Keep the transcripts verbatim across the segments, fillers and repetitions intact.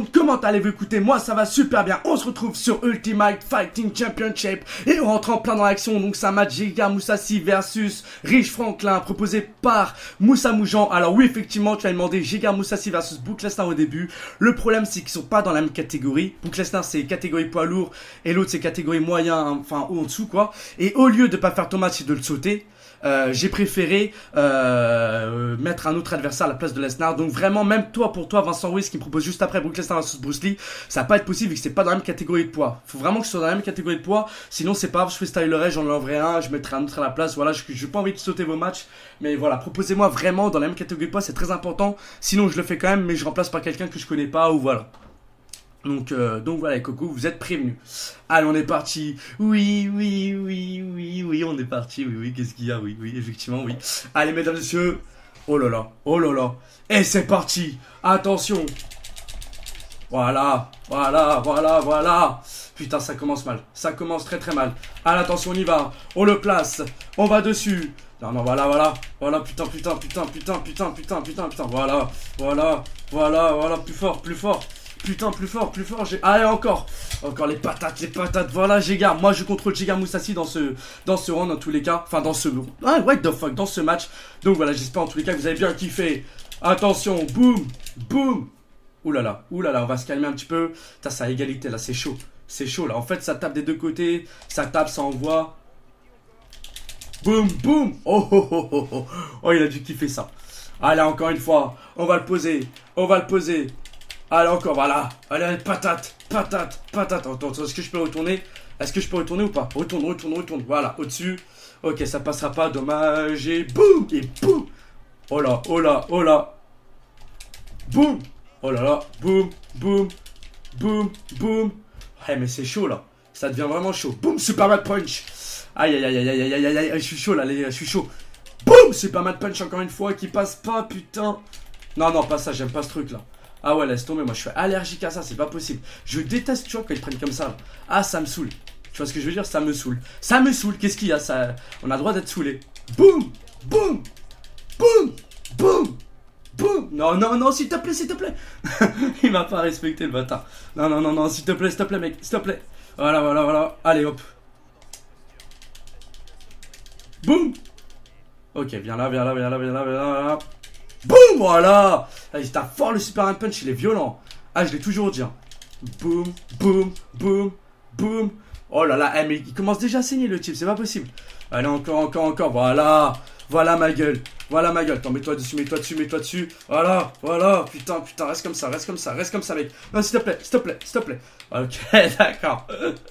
monde, comment allez-vous? Écoutez, moi ça va super bien. On se retrouve sur Ultimate Fighting Championship et on rentre en plein dans l'action. Donc c'est un match Giga Mousasi versus Rich Franklin proposé par Moussa Moujan. Alors oui, effectivement, tu as demandé Giga Mousasi versus Brook Lesnar au début. Le problème c'est qu'ils sont pas dans la même catégorie. Brook Lesnar c'est catégorie poids lourd et l'autre c'est catégorie moyen, enfin haut en dessous quoi. Et au lieu de pas faire ton match et de le sauter, Euh, j'ai préféré euh, mettre un autre adversaire à la place de Lesnar. Donc vraiment, même toi, pour toi, Vincent Ruiz, qui me propose juste après Brook Lesnar versus Bruce Lee, ça va pas être possible vu que c'est pas dans la même catégorie de poids. Faut vraiment que je sois dans la même catégorie de poids. Sinon, c'est pas grave, je freestylerai, j'en enverrai un, je mettrai un autre à la place. Voilà, je n'ai pas envie de sauter vos matchs. Mais voilà, proposez-moi vraiment dans la même catégorie de poids, c'est très important. Sinon, je le fais quand même, mais je remplace par quelqu'un que je connais pas ou voilà. Donc, euh, donc voilà les cocos, vous êtes prévenus. Allez, on est parti. Oui, oui, oui, oui, oui, on est parti. Oui, oui, qu'est-ce qu'il y a? Oui, oui, effectivement, oui. Allez, mesdames et messieurs. Oh là là, oh là là. Et c'est parti. Attention. Voilà, voilà, voilà, voilà. Putain, ça commence mal. Ça commence très très mal. Allez, attention, on y va. On le place. On va dessus. Non, non, voilà, voilà. Voilà, putain, putain, putain, putain, putain, putain, putain, putain. Voilà, voilà, voilà, voilà. Plus fort, plus fort. Putain, plus fort, plus fort. Allez, encore. Encore les patates, les patates. Voilà, Giga. Moi, je contrôle Giga Mousasi dans ce, dans ce round, dans tous les cas. Enfin, dans ce. Ah, what the fuck, dans ce match. Donc voilà, j'espère en tous les cas que vous avez bien kiffé. Attention, boum, boum. Ouh là là, ouh là là, on va se calmer un petit peu. Putain, c'est à égalité là, c'est chaud. C'est chaud là. En fait, ça tape des deux côtés. Ça tape, ça envoie. Boum, boum. Oh, oh, oh, oh, oh. Oh, il a dû kiffer ça. Allez, encore une fois. On va le poser. On va le poser. Allez, encore, voilà. Allez, patate, patate, patate. Attends, attends, est-ce que je peux retourner? Est-ce que je peux retourner ou pas? Retourne, retourne, retourne. Voilà, au-dessus. Ok, ça passera pas, dommage. Et boum, et boum. Oh là, oh là, oh là. Boum. Oh là là, boum, boum, boum, boum. Ouais, mais c'est chaud, là. Ça devient vraiment chaud. Boum, Superman Punch. Aïe, aïe, aïe, aïe, aïe, aïe, aïe, aïe, je suis chaud, là, les, je suis chaud. Boum, Superman Punch, encore une fois, qui passe pas, putain. Non, non, pas ça, j'aime pas ce truc, là. Ah ouais, laisse tomber, moi je suis allergique à ça, c'est pas possible. Je déteste, tu vois, quand ils prennent comme ça. Là. Ah, ça me saoule. Tu vois ce que je veux dire? Ça me saoule. Ça me saoule, qu'est-ce qu'il y a ça... On a le droit d'être saoulé. Boum, boum, boum, boum, boum. Non, non, non, s'il te plaît, s'il te plaît. Il m'a pas respecté, le bâtard. Non, non, non, non, s'il te plaît, s'il te plaît, mec, s'il te plaît. Voilà, voilà, voilà. Allez, hop. Boum. Ok, viens là, viens là, viens là, viens là, viens là. Boum, voilà. Ah, il tape fort le Superman Punch, il est violent. Ah, je l'ai toujours dit. Hein. Boum, boum, boum, boum. Oh là là, eh, mais il commence déjà à saigner le type, c'est pas possible. Allez, encore, encore, encore, voilà. Voilà ma gueule, voilà ma gueule. Attends, mets-toi dessus, mets-toi dessus, mets-toi dessus. Voilà, voilà, putain, putain, reste comme ça, reste comme ça, reste comme ça, mec. Non, s'il te plaît, s'il te plaît, s'il te plaît. Ok, d'accord.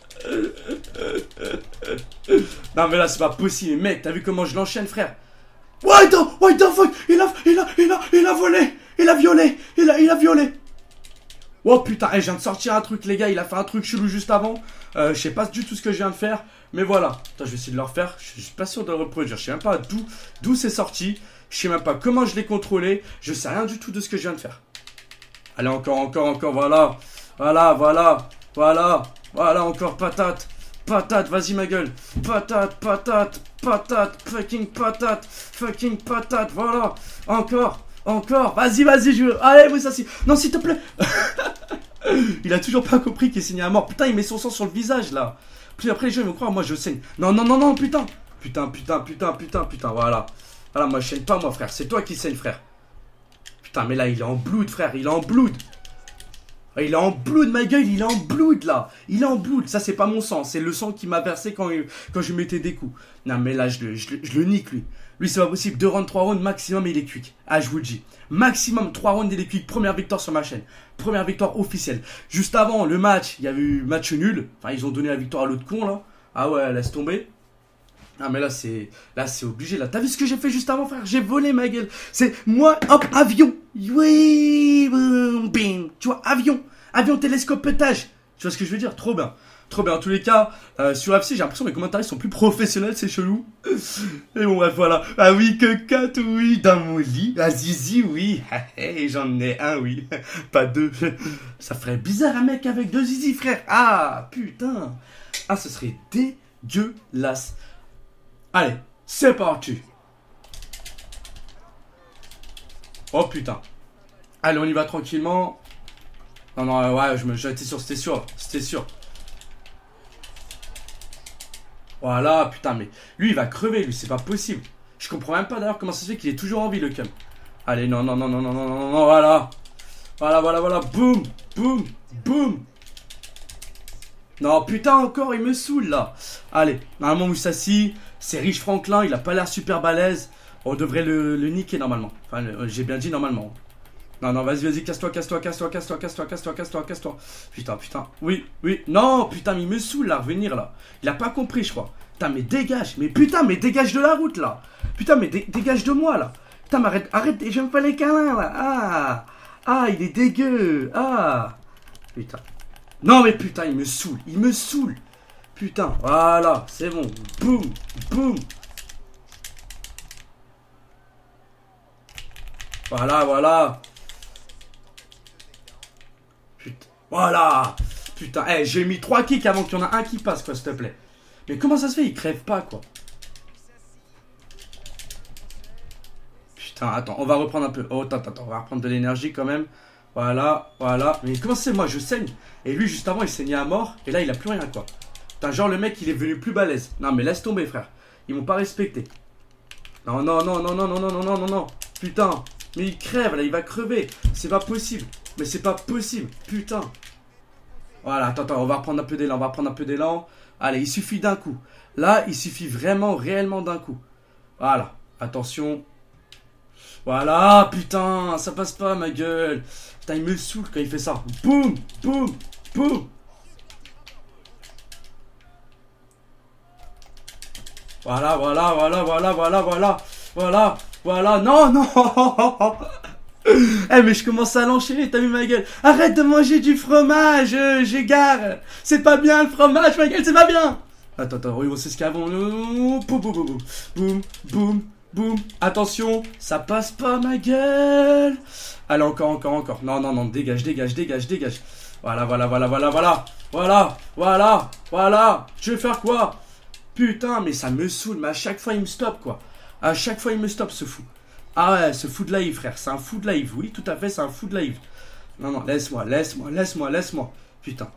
Non, mais là, c'est pas possible, mec, t'as vu comment je l'enchaîne, frère? What the, what the fuck? Il a, il a, il a, il a volé. Il a violé. Il a, il a violé. Oh putain, hey, je viens de sortir un truc, les gars. Il a fait un truc chelou juste avant. Euh, je sais pas du tout ce que je viens de faire. Mais voilà. Attends, je vais essayer de le refaire. Je suis pas sûr de le reproduire. Je sais même pas d'où, d'où c'est sorti. Je sais même pas comment je l'ai contrôlé. Je sais rien du tout de ce que je viens de faire. Allez, encore, encore, encore. Voilà. Voilà, voilà. Voilà. Voilà, encore patate. Patate, vas-y ma gueule. Patate, patate, patate, fucking patate, fucking patate, voilà. Encore, encore. Vas-y, vas-y, je... Allez, oui, ça c'est... Non, s'il te plaît. Il a toujours pas compris qu'il saignait à mort. Putain, il met son sang sur le visage, là. Puis après, les gens ils vont croire, moi, je saigne. Non, non, non, non, putain. Putain, putain, putain, putain, putain, voilà. Voilà, moi, je saigne pas, moi, frère. C'est toi qui saigne, frère. Putain, mais là, il est en blood, frère. Il est en blood. Il est en blood, ma gueule, il est en blood là. Il est en blood, ça c'est pas mon sang, c'est le sang qui m'a versé quand, quand je mettais des coups. Non mais là je le, je, le, je le nique lui. Lui c'est pas possible, deux rounds, trois rounds maximum il est quick. Ah je vous le dis. Maximum trois rounds il est quick, première victoire sur ma chaîne. Première victoire officielle. Juste avant le match, il y avait eu match nul. Enfin ils ont donné la victoire à l'autre con là. Ah ouais, laisse tomber. Ah mais là c'est là c'est obligé là. T'as vu ce que j'ai fait juste avant frère? J'ai volé ma gueule. C'est moi hop avion. Oui, bing. Tu vois avion, avion télescopetage. Tu vois ce que je veux dire? Trop bien. Trop bien. En tous les cas, euh, sur F C, j'ai l'impression que les commentaires sont plus professionnels, c'est chelou. Et bon bref voilà. Ah oui que quatre oui dans mon lit. Ah zizi oui. Et j'en ai un oui. Pas deux. Ça ferait bizarre un mec avec deux zizi frère. Ah putain. Ah ce serait dégueulasse. Allez, c'est parti. Oh putain. Allez, on y va tranquillement. Non, non, ouais, je me j'étais sûr, c'était sûr, c'était sûr. Voilà, putain, mais lui, il va crever, lui, c'est pas possible. Je comprends même pas d'ailleurs comment ça se fait qu'il est toujours en vie, le cum. Allez, non, non, non, non, non, non, non, non, voilà. Voilà, voilà, voilà, boum, boum, boum. Non, putain, encore, il me saoule, là. Allez, normalement, Moussassi, c'est Rich Franklin, il a pas l'air super balèze. On devrait le, le niquer, normalement. Enfin, j'ai bien dit normalement. Non, non, vas-y, vas-y, casse-toi, casse-toi, casse-toi, casse-toi, casse-toi, casse-toi, casse-toi, casse-toi. Putain, putain, oui, oui, non, putain, mais il me saoule, là, revenir, là. Il a pas compris, je crois. Putain, mais dégage, mais putain, mais dégage de la route, là. Putain, mais dé dégage de moi, là. Putain, mais arrête, arrête, j'aime pas les câlins, là. Ah, ah, il est dégueu, ah. Putain. Non, mais putain, il me saoule, il me saoule. Putain, voilà, c'est bon. Boum, boum. Voilà, voilà. Putain, voilà. Putain, hey, j'ai mis trois kicks avant qu'il y en a un qui passe, quoi, s'il te plaît. Mais comment ça se fait, il crève pas, quoi. Putain, attends, on va reprendre un peu. Oh, attends, attends, on va reprendre de l'énergie quand même. Voilà, voilà. Mais comment c'est, moi, je saigne. Et lui, juste avant, il saignait à mort. Et là, il a plus rien, quoi. Putain, genre, le mec, il est venu plus balèze. Non, mais laisse tomber, frère. Ils m'ont pas respecté. Non, non, non, non, non, non, non, non, non, non, non. Putain. Mais il crève, là, il va crever. C'est pas possible. Mais c'est pas possible. Putain. Voilà, attends, attends, on va reprendre un peu d'élan. On va reprendre un peu d'élan. Allez, il suffit d'un coup. Là, il suffit vraiment, réellement d'un coup. Voilà. Attention. Voilà, putain, ça passe pas, ma gueule. Putain, il me saoule quand il fait ça. Boum, boum, boum. Voilà, voilà, voilà, voilà, voilà, voilà. Voilà, voilà. Non, non. Eh, mais je commence à l'enchaîner, t'as vu ma gueule? Arrête de manger du fromage, euh, j'égare. C'est pas bien le fromage, ma gueule, c'est pas bien. Attends, attends, oui, on sait ce qu'il y a avant. Boum, boum, boum, boum, boum, boum, boum. Attention, ça passe pas, ma gueule. Allez, encore, encore, encore. Non, non, non, dégage, dégage, dégage, dégage. Voilà, voilà, voilà, voilà, voilà. Voilà, voilà, voilà. Je vais faire quoi? Putain, mais ça me saoule, mais à chaque fois, il me stoppe, quoi. À chaque fois, il me stoppe, ce fou. Ah ouais, ce fou de live, frère. C'est un fou de live. Oui, tout à fait, c'est un fou de live. Non, non, laisse-moi, laisse-moi, laisse-moi, laisse-moi. Putain.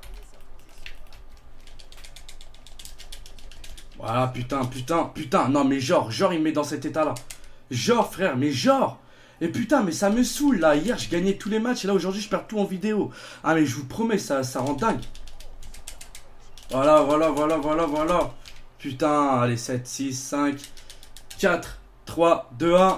Voilà, putain, putain, putain. Non, mais genre, genre, il me met dans cet état-là. Genre, frère, mais genre. Et putain, mais ça me saoule, là. Hier, je gagnais tous les matchs. Et là, aujourd'hui, je perds tout en vidéo. Ah, mais je vous promets, ça, ça rend dingue. Voilà, voilà, voilà, voilà, voilà. Putain, allez, sept, six, cinq, quatre, trois, deux, un.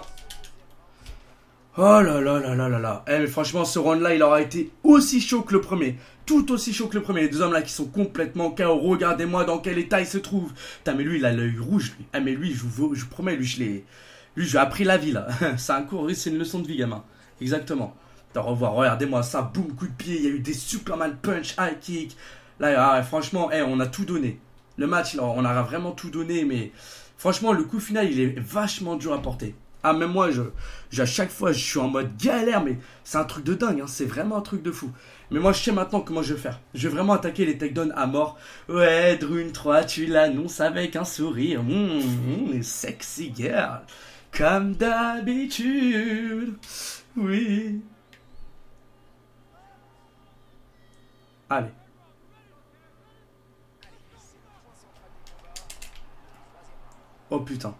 Oh là là là là là là. Eh mais franchement, ce round là il aura été aussi chaud que le premier. Tout aussi chaud que le premier. Les deux hommes là qui sont complètement K O. Regardez-moi dans quel état il se trouve. Putain mais lui il a l'œil rouge lui. Ah mais lui je vous, je vous promets, lui je l'ai. Lui je lui ai appris la vie là. C'est un cours, c'est une leçon de vie gamin. Exactement. Au revoir, regardez-moi ça. Boum, coup de pied. Il y a eu des Superman punch, high kick. Là ah, franchement, eh, on a tout donné. Le match là, on a vraiment tout donné. Mais franchement le coup final il est vachement dur à porter. Ah, même moi, je, je, à chaque fois, je suis en mode galère, mais c'est un truc de dingue, hein, c'est vraiment un truc de fou. Mais moi, je sais maintenant comment je vais faire. Je vais vraiment attaquer les takedowns à mort. Ouais, Drune trois, tu l'annonces avec un sourire. Mmh, mmh, sexy girl. Comme d'habitude. Oui. Allez. Oh putain.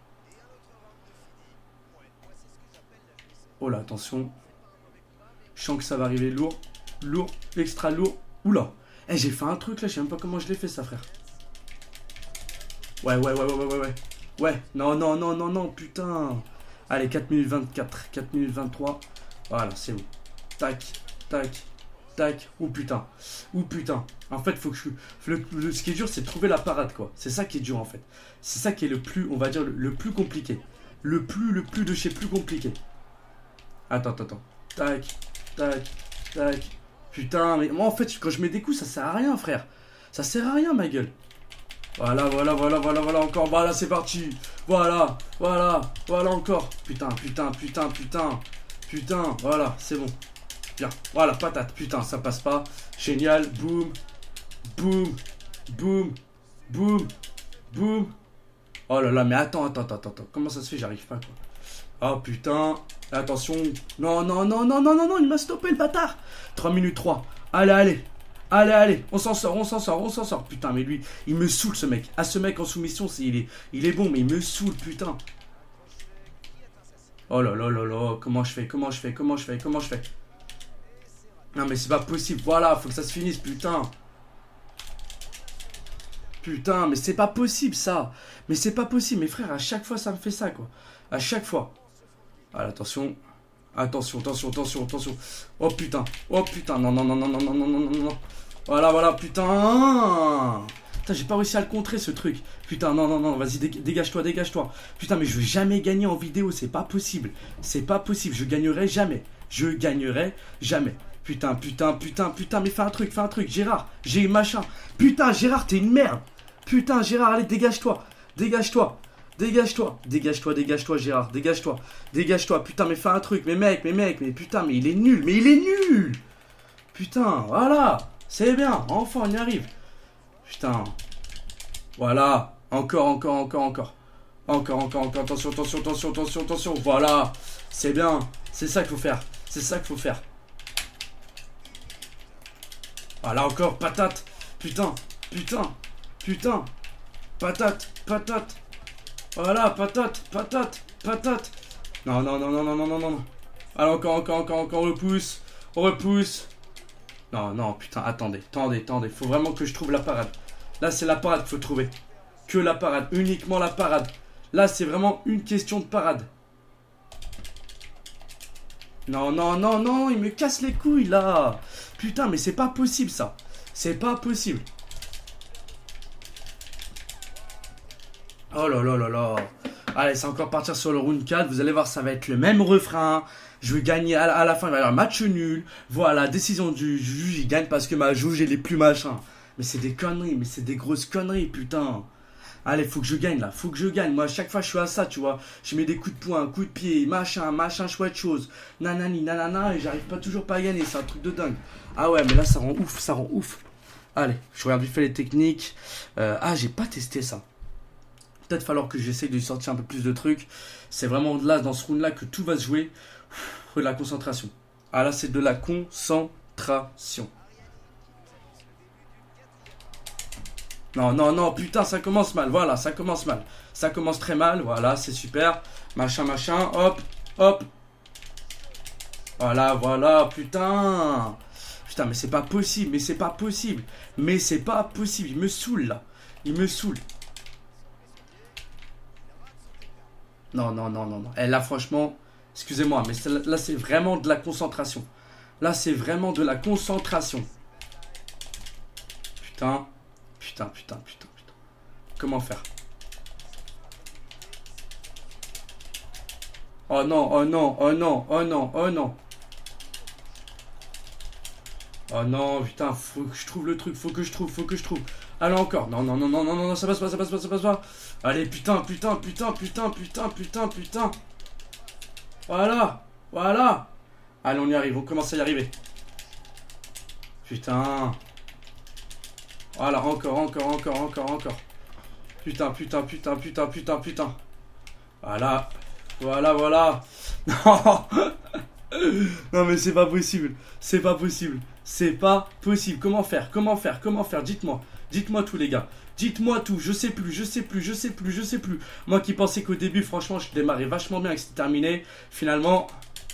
Oh là, attention. Je sens que ça va arriver lourd. Lourd, extra lourd. Oula. Eh, j'ai fait un truc là, je sais même pas comment je l'ai fait ça, frère. Ouais, ouais, ouais, ouais, ouais, ouais, ouais. Ouais, non, non, non, non, non, putain. Allez, quatre minutes vingt-quatre, quatre minutes vingt-trois. Voilà, c'est bon. Tac, tac, tac. Oh putain. Oh putain. En fait, faut que je... Le, le, ce qui est dur, c'est de trouver la parade, quoi. C'est ça qui est dur, en fait. C'est ça qui est le plus, on va dire, le, le plus compliqué. Le plus, le plus de chez plus compliqué. Attends, attends, attends. Tac, tac, tac. Putain, mais moi en fait, quand je mets des coups, ça sert à rien, frère. Ça sert à rien, ma gueule. Voilà, voilà, voilà, voilà, voilà, encore. Voilà, c'est parti. Voilà, voilà, voilà, encore. Putain, putain, putain, putain. Putain, voilà, c'est bon. Bien, voilà, patate. Putain, ça passe pas. Génial. Boum, boum, boum, boum, boum. Oh là là, mais attends, attends, attends, attends. Comment ça se fait? J'arrive pas, quoi. Oh putain. Attention. Non, non, non, non, non, non, non, il m'a stoppé le bâtard. trois minutes trois. Allez, allez. Allez, allez. On s'en sort, on s'en sort, on s'en sort. Putain, mais lui, il me saoule ce mec. Ah, ce mec en soumission, c'est, il, est, il est bon, mais il me saoule, putain. Oh là là là là. Comment je fais, comment je fais, comment je fais, comment je fais. Non, mais c'est pas possible. Voilà, faut que ça se finisse, putain. Putain, mais c'est pas possible ça. Mais c'est pas possible, mes frères, à chaque fois ça me fait ça, quoi. À chaque fois. Allez, attention. Attention, attention, attention, attention. Oh putain. Oh putain. Non, non, non, non, non, non, non, non, non, non. Voilà, voilà, putain. Putain, j'ai pas réussi à le contrer ce truc. Putain, non, non, non, vas-y, dégage-toi, dégage-toi. Putain, mais je vais jamais gagner en vidéo, c'est pas possible. C'est pas possible, je gagnerai jamais. Je gagnerai jamais. Putain, putain, putain, putain, mais fais un truc, fais un truc. Gérard, j'ai machin. Putain, Gérard, t'es une merde. Putain, Gérard, allez, dégage-toi. Dégage-toi. Dégage-toi. Dégage-toi, dégage-toi, Gérard. Dégage-toi. Dégage-toi. Putain, mais fais un truc. Mais mec, mais mec, mais putain, mais il est nul. Mais il est nul. Putain, voilà. C'est bien. Enfin, on y arrive. Putain. Voilà. Encore, encore, encore, encore. Encore, encore, encore. Attention, attention, attention, attention, attention. Voilà. C'est bien. C'est ça qu'il faut faire. C'est ça qu'il faut faire. Voilà, encore. Patate. Putain. Putain. Putain. Patate. Patate. Voilà, patate. Patate. Patate. Non, non, non, non, non, non, non, non. Alors, encore, encore, encore, encore. On repousse. On repousse. Non, non, putain, attendez. Attendez, attendez. Faut vraiment que je trouve la parade. Là, c'est la parade qu'il faut trouver. Que la parade. Uniquement la parade. Là, c'est vraiment une question de parade. Non, non, non, non. Il me casse les couilles, là. Putain, mais c'est pas possible, ça. C'est pas possible. Oh là là là là. Allez, c'est encore partir sur le round quatre. Vous allez voir, ça va être le même refrain. Je vais gagner à la, à la fin. Il va y avoir un match nul. Voilà, décision du juge. Il gagne parce que ma jauge, elle est plus machin. Mais c'est des conneries. Mais c'est des grosses conneries, putain. Allez, faut que je gagne là. Faut que je gagne. Moi, à chaque fois, je suis à ça, tu vois. Je mets des coups de poing, coups de pied, machin, machin, chouette chose. Nanani, nanana. Et j'arrive pas toujours pas à gagner. C'est un truc de dingue. Ah ouais, mais là, ça rend ouf. Ça rend ouf. Allez, je regarde vite fait les techniques. Euh, ah, j'ai pas testé ça. Peut-être falloir que j'essaye de sortir un peu plus de trucs. C'est vraiment là, dans ce round-là, que tout va se jouer. De la concentration. Ah là, c'est de la concentration. Non, non, non, putain, ça commence mal. Voilà, ça commence mal. Ça commence très mal. Voilà, c'est super. Machin, machin. Hop, hop. Voilà, voilà, putain. Putain, mais c'est pas possible. Mais c'est pas possible. Mais c'est pas possible. Il me saoule, là. Il me saoule. Non, non, non, non, non. Et là, franchement, excusez-moi, mais là, c'est vraiment de la concentration. Là, c'est vraiment de la concentration. Putain, putain, putain, putain, putain. Comment faire? Oh non, oh non, oh non, oh non, oh non. Oh non, putain, faut que je trouve le truc, faut que je trouve, faut que je trouve. Allez, encore. Non, non, non, non, non, non, ça passe pas, ça passe pas, ça passe pas. Allez, putain, putain, putain, putain, putain, putain, putain. Voilà, voilà. Allez, on y arrive, on commence à y arriver. Putain. Voilà, encore, encore, encore, encore, encore. Putain, putain, putain, putain, putain, putain. Voilà, voilà, voilà. Non. Non, mais c'est pas possible. C'est pas possible. C'est pas possible. Comment faire? Comment faire? Comment faire? Dites-moi. Dites-moi tout, les gars. Dites-moi tout. Je sais plus, je sais plus, je sais plus, je sais plus. Moi qui pensais qu'au début, franchement, je démarrais vachement bien et que c'était terminé. Finalement.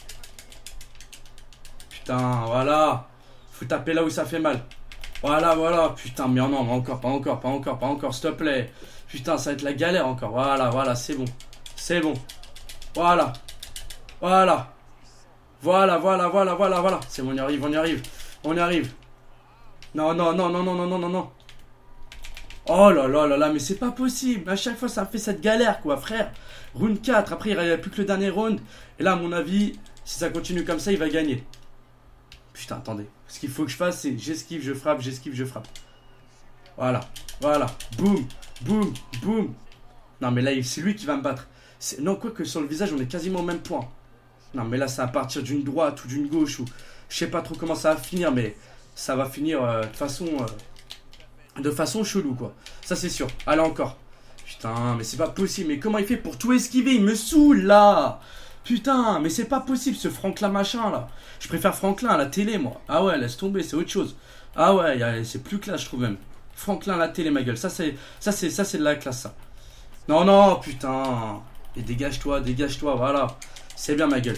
Putain, voilà. Faut taper là où ça fait mal. Voilà, voilà. Putain, mais non, encore, pas encore, pas encore, pas encore, s'il te plaît. Putain, ça va être la galère encore. Voilà, voilà, c'est bon. C'est bon. Voilà. Voilà. Voilà, voilà, voilà, voilà, voilà. C'est bon, on y arrive, on y arrive. On y arrive. Non, non, non, non, non, non, non, non, non. Oh là là là là, mais c'est pas possible. À chaque fois, ça me fait cette galère, quoi, frère. Round quatre. Après, il n'y a plus que le dernier round. Et là, à mon avis, si ça continue comme ça, il va gagner. Putain, attendez. Ce qu'il faut que je fasse, c'est j'esquive, je frappe, j'esquive, je frappe. Voilà. Voilà. Boum. Boum. Boum. Non, mais là, c'est lui qui va me battre. Non, quoi que sur le visage, on est quasiment au même point. Non, mais là, c'est à partir d'une droite ou d'une gauche ou... Je sais pas trop comment ça va finir, mais ça va finir euh, de façon... Euh, de façon chelou, quoi. Ça, c'est sûr. Allez, encore. Putain, mais c'est pas possible. Mais comment il fait pour tout esquiver? Il me saoule, là. Putain, mais c'est pas possible ce Franklin machin là. Je préfère Franklin à la télé moi. Ah ouais, laisse tomber, c'est autre chose. Ah ouais, c'est plus classe je trouve même. Franklin à la télé ma gueule, ça c'est ça c'est ça c'est de la classe ça. Non non, putain. Et dégage-toi, dégage-toi, voilà. C'est bien ma gueule.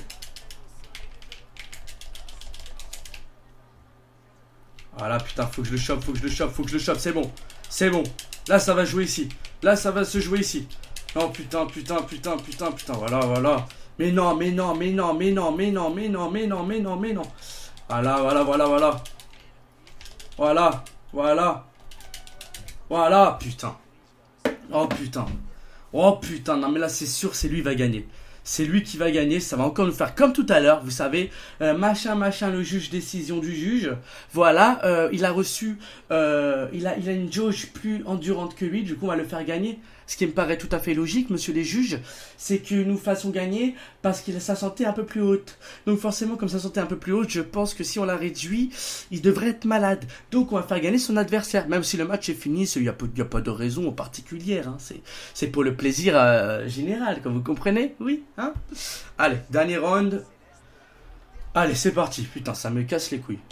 Voilà, putain, faut que je le chope, faut que je le chope, faut que je le chope, c'est bon. C'est bon. Là ça va jouer ici. Là ça va se jouer ici. Non putain, putain, putain, putain, putain, voilà, voilà. Mais non, mais non, mais non, mais non, mais non, mais non, mais non, mais non, mais non. Voilà, voilà, voilà, voilà. Voilà, voilà. Voilà, putain. Oh putain. Oh putain, non mais là c'est sûr, c'est lui qui va gagner. C'est lui qui va gagner, ça va encore nous faire comme tout à l'heure, vous savez, euh, machin, machin, le juge, décision du juge. Voilà, euh, il a reçu, euh, il, a, il a une jauge plus endurante que lui, du coup on va le faire gagner. Ce qui me paraît tout à fait logique, monsieur les juges, c'est que nous fassons gagner parce qu'il a sa santé un peu plus haute. Donc forcément, comme sa santé est un peu plus haute, je pense que si on la réduit, il devrait être malade. Donc on va faire gagner son adversaire, même si le match est fini, il n'y a, a pas de raison particulière. Hein. C'est pour le plaisir euh, général, comme vous comprenez, oui hein. Allez, dernier round. Allez, c'est parti. Putain, ça me casse les couilles.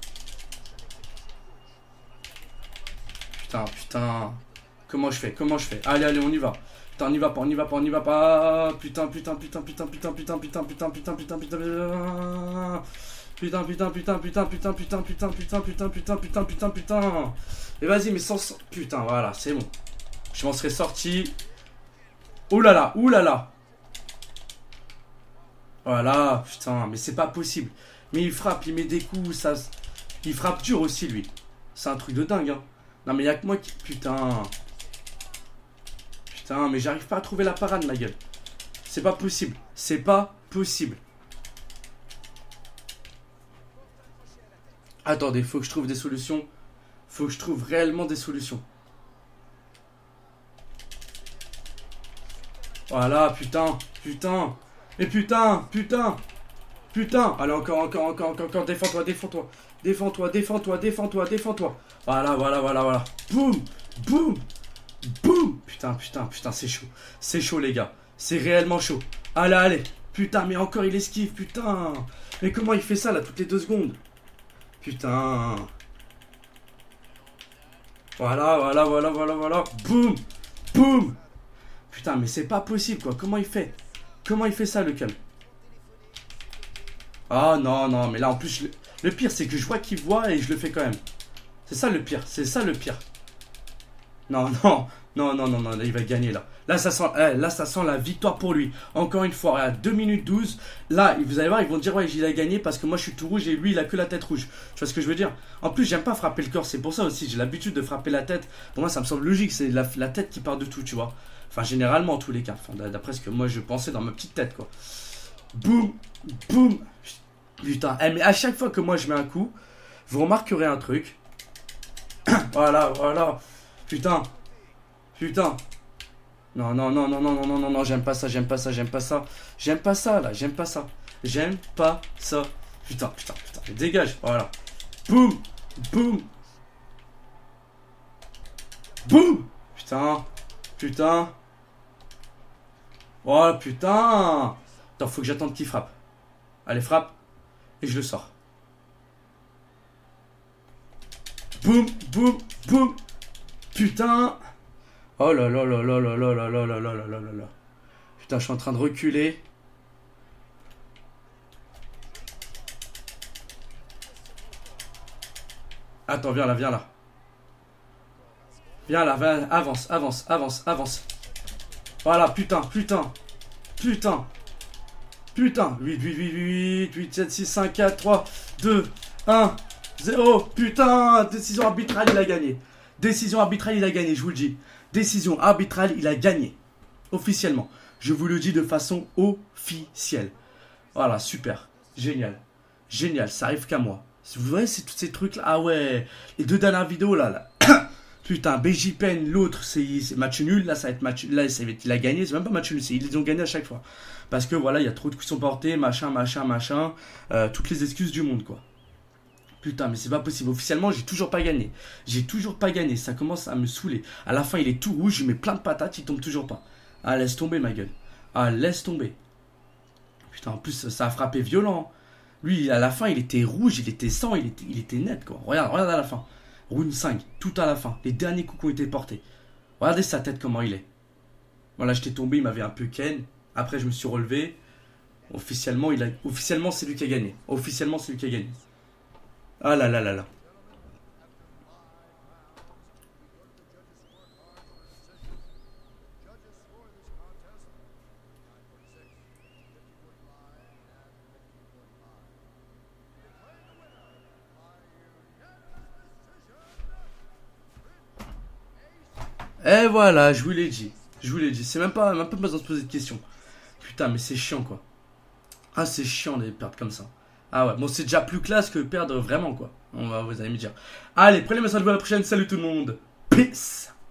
Putain, putain... Comment je fais? Comment je fais? Allez, allez, on y va. Putain, on y va pas, on y va pas, on y va pas. Putain, putain, putain, putain, putain, putain, putain, putain, putain, putain, putain, putain. Putain, putain, putain, putain, putain, putain, putain, putain, putain, putain, putain, putain, putain. Et vas-y, mais sans... Putain, voilà, c'est bon. Je m'en serais sorti. Ouh là là, ouh là là. Voilà, putain, mais c'est pas possible. Mais il frappe, il met des coups, ça... Il frappe dur aussi, lui. C'est un truc de dingue, hein. Non, mais y'a que moi qui... Putain... Putain, mais j'arrive pas à trouver la parade, ma gueule. C'est pas possible. C'est pas possible. Attendez, faut que je trouve des solutions. Faut que je trouve réellement des solutions. Voilà, putain, putain. Et putain, putain. Putain. Allez, encore, encore, encore, encore, encore. Défends-toi, défends-toi. Défends-toi, défends-toi, défends-toi, défends-toi. Voilà, voilà, voilà, voilà. Boum, boum. Boum. Putain, putain, putain, c'est chaud. C'est chaud, les gars. C'est réellement chaud. Allez, allez. Putain, mais encore il esquive, putain. Mais comment il fait ça, là, toutes les deux secondes? Putain. Voilà, voilà, voilà, voilà, voilà. Boum. Boum. Putain, mais c'est pas possible, quoi. Comment il fait? Comment il fait ça, le calme? Ah, non, non, mais là, en plus, je... le pire, c'est que je vois qu'il voit et je le fais quand même. C'est ça, le pire. C'est ça, le pire. Non, non, non, non, non, non, là, il va gagner, là. Là, ça sent, eh, là, ça sent la victoire pour lui. Encore une fois, à deux minutes douze. Là, vous allez voir, ils vont dire, ouais, il a gagné parce que moi, je suis tout rouge et lui, il a que la tête rouge. Tu vois ce que je veux dire? En plus, j'aime pas frapper le corps. C'est pour ça aussi, j'ai l'habitude de frapper la tête. Pour moi, ça me semble logique. C'est la, la tête qui part de tout, tu vois. Enfin, généralement, en tous les cas. Enfin, d'après ce que moi, je pensais dans ma petite tête, quoi. Boum, boum. Putain, eh, mais à chaque fois que moi, je mets un coup, vous remarquerez un truc. Voilà, voilà. Putain. Putain. Non, non, non, non, non, non, non, non, non, j'aime pas ça, j'aime pas ça, j'aime pas ça. J'aime pas ça, là, j'aime pas ça. J'aime pas ça. Putain, putain, putain, dégage, voilà. Boum, boum. Boum. Putain, putain. Oh, putain. Attends, faut que j'attende qu'il frappe. Allez, frappe. Et je le sors. Boum, boum, boum. Putain. Oh là là là là là là là là là là là là là là. Putain, je suis en train de reculer. Attends, viens là, viens là. Viens là, viens, avance, avance, avance, avance. Voilà, putain, putain. Putain. Putain. huit, huit, huit, huit, huit, sept, six, cinq, quatre, trois, deux, un, zéro. Putain, décision arbitrale, il a gagné. Décision arbitrale, il a gagné, je vous le dis. Décision arbitrale, il a gagné. Officiellement. Je vous le dis de façon officielle. Voilà, super. Génial. Génial, ça arrive qu'à moi. Vous voyez, c'est tous ces trucs-là. Ah ouais, les deux dernières vidéos, là. là. Putain, B J Pen, l'autre, c'est match nul. Là, ça va être match nul. Là, ça va être, il a gagné. C'est même pas match nul. Ils ont gagné à chaque fois. Parce que voilà, il y a trop de coups qui sont portés. Machin, machin, machin. Euh, toutes les excuses du monde, quoi. Putain, mais c'est pas possible. Officiellement, j'ai toujours pas gagné. J'ai toujours pas gagné. Ça commence à me saouler. À la fin, il est tout rouge. Je mets plein de patates. Il tombe toujours pas. Ah, laisse tomber, ma gueule. Ah, laisse tomber. Putain, en plus, ça a frappé violent. Lui, à la fin, il était rouge, il était sang, il était, il était net, quoi. Regarde, regarde à la fin. Round cinq, tout à la fin. Les derniers coups qui ont été portés. Regardez sa tête, comment il est. Voilà, j'étais tombé, il m'avait un peu ken. Après, je me suis relevé. Officiellement, il a... Officiellement, c'est lui qui a gagné. Officiellement, c'est lui qui a gagné. Ah là là là là. Et voilà, je vous l'ai dit. Je vous l'ai dit. C'est même pas, même pas besoin de se poser de questions. Putain, mais c'est chiant, quoi. Ah, c'est chiant de perdre comme ça. Ah ouais, bon, c'est déjà plus classe que perdre vraiment, quoi. On va, vous allez me dire. Allez, prenez le message, à la prochaine. Salut tout le monde. Peace.